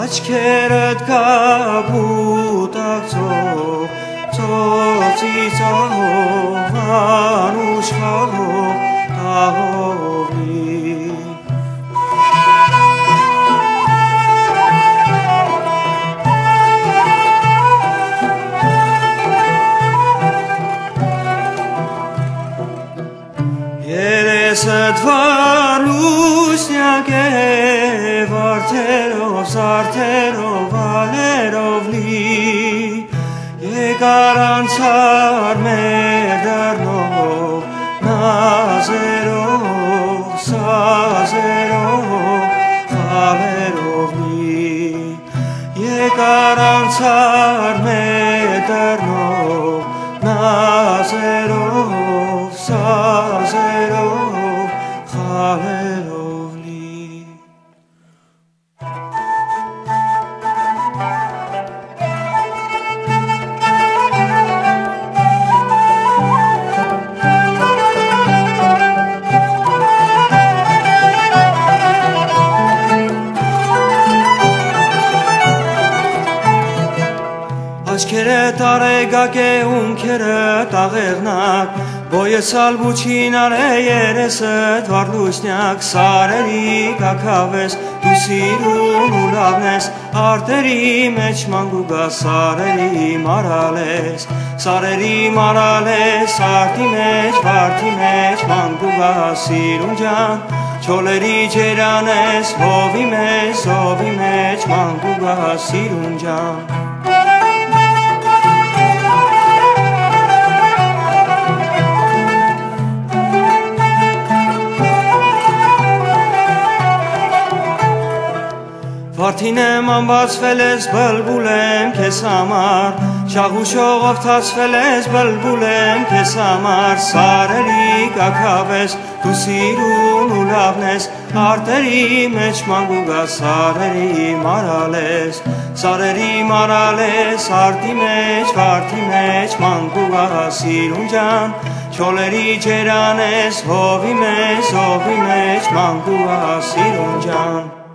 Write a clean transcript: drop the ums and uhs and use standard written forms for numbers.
աչքերդ կապուտակցող ծոցիծահով անուշխալով տաղովի Երեսդ վարուսնյակ է վարդերով, զարդերով, ալերով լի Եկար անցար մեր դառնով, նազերով, սազերով, խաղերով լի Եկար անցար մեր դառնով, նազերով, սազերով, խաղերով լի Աչքերդ արեգակ է ունքերդ աղեղնակ Բոյեցալ բուչին արե երեսդ վարդուսնյակ Սարերի կակավես դու սիրուն ու լավն ես Արտերի մեջ մանգուգա սարերի մարալ ես Արտի մեջ վարդի մեջ մանգուգա սիրուն ջան Չոլերի ջերան ես հովի մեջ մանգուգա սիրուն ջան Վարդին եմ անբացվել ես, բլբուլ եմ քեզ համար Շաղուշողով թացվել ես, բլբուլ եմ քեզ համար Սարերի կակավ ես, դու սիրուն ու լավն ես Արտերի մեջ մանգուգա սարերի մարալ ես Արտի մեջ, վարդի մեջ մանգուգա սիրուն ջան Չոլերի ջերան ես, հովի մեջ մանգուգա սիրուն ջան